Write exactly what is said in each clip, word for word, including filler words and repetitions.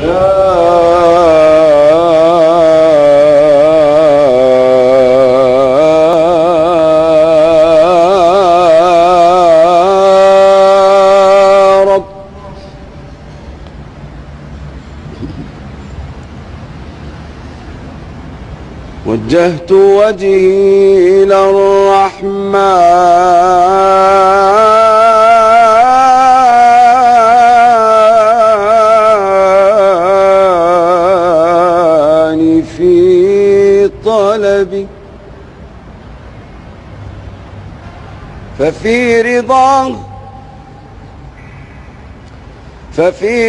وجهت وجهي إلى الرحمن في طلبي، ففي رضاه ففي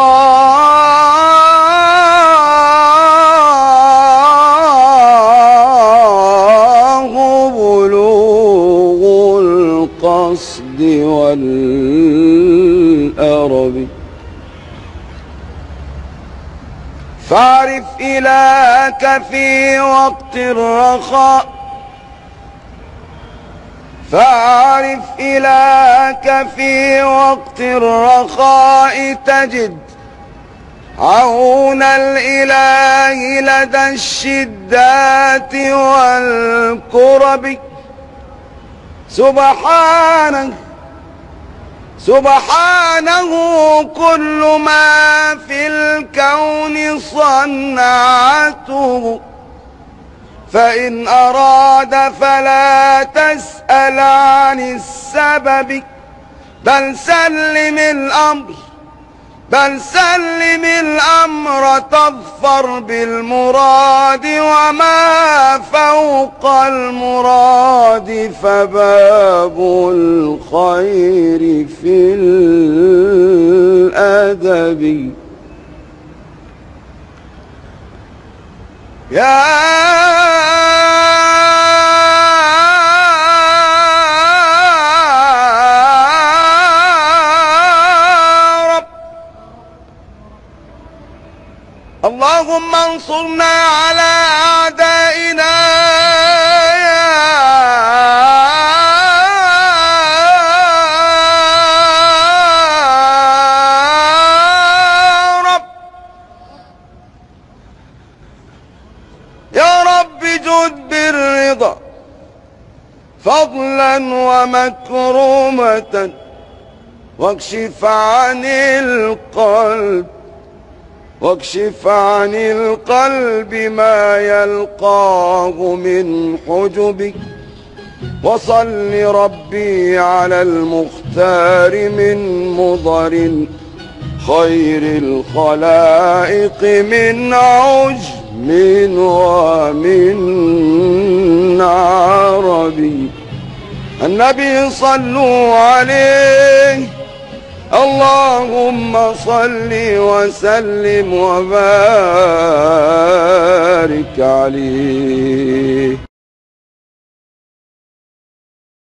رضاه بلوغ القصد والأرب. فاعرف إلهك في وقت الرخاء، فاعرف إلهك في وقت الرخاء تجد عون الإله لدى الشدات والكرب. سبحانه سبحانه كل ما في الكون صنعته، فإن أراد فلا تسأل عن السبب، بل سلم الأمر بل سلم الأمر تظفر بالمراد، وما فوق المراد فباب الخير في الأدب. يا اللهم انصرنا على أعدائنا، يا رب يا رب جد بالرضا فضلا ومكرمة، واكشف عن القلب واكشف عن القلب ما يلقاه من حجب. وصل ربي على المختار من مضر خير الخلائق، من عجم ومن عربي. النبي صلوا عليه، اللهم صل وسلم وبارك عليه.